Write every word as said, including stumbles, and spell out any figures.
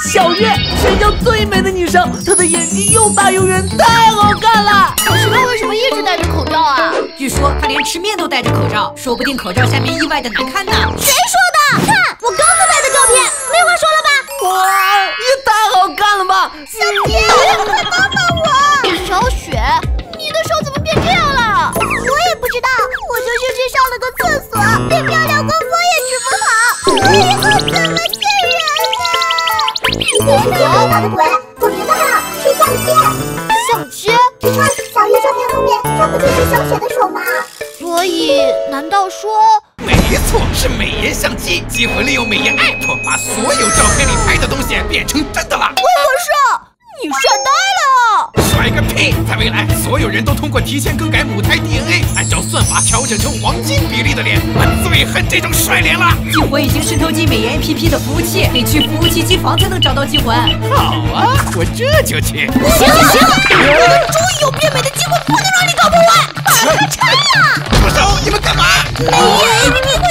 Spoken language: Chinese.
小月，全校最美的女生，她的眼睛又大又圆，太好看了。 可是她为什么一直戴着口罩啊？ 据说她连吃面都戴着口罩，说不定口罩下面意外的难看呢。 谁说的？看我刚才拍的照片，没话说了吧？ 哇，也太好看了吧！ 小杰，快帮帮我！小雪，你的手怎么变这样了？我也不知道，我就是去上了个厕所，变漂亮功夫也治不好。我以后怎么见人啊？ 别别打的鬼，我知道了，是相机。 相机？ 你看小月照片后面，这不就是小雪的手吗？ 所以，难道说？ 没错，是美颜相机，激活利用美颜 app， 把所有照片里拍的东西变成真的了。 魏博士，你帅呆了！ 帅个屁！在未来，所有人都通过提前更改母胎 D N A， 按照算法调整成黄金比例的脸。我最恨这种帅脸了。 激活已经渗透进美颜 A P P 的服务器，得去服务器机房才能找到激活。 好啊，我这就去。 行行行，我们终于有变美的机会，不能让你搞破坏，把它拆了！ 住手！你们干嘛？ 美颜 A P P 会